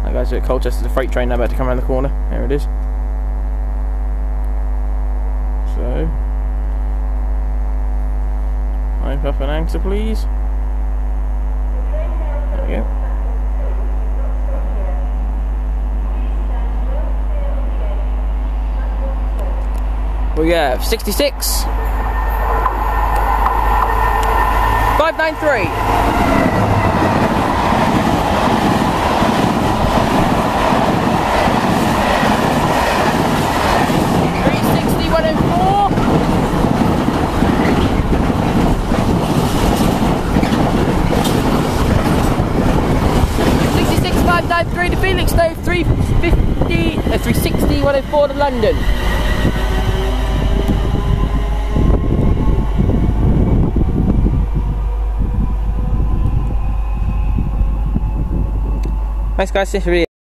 That guys at Colchester, the freight train now about to come around the corner. There it is. So, pipe up an anchor, please. There we go. We have 66 593. To Felixstowe, 360 104 to London. Thanks guys, see you for the video.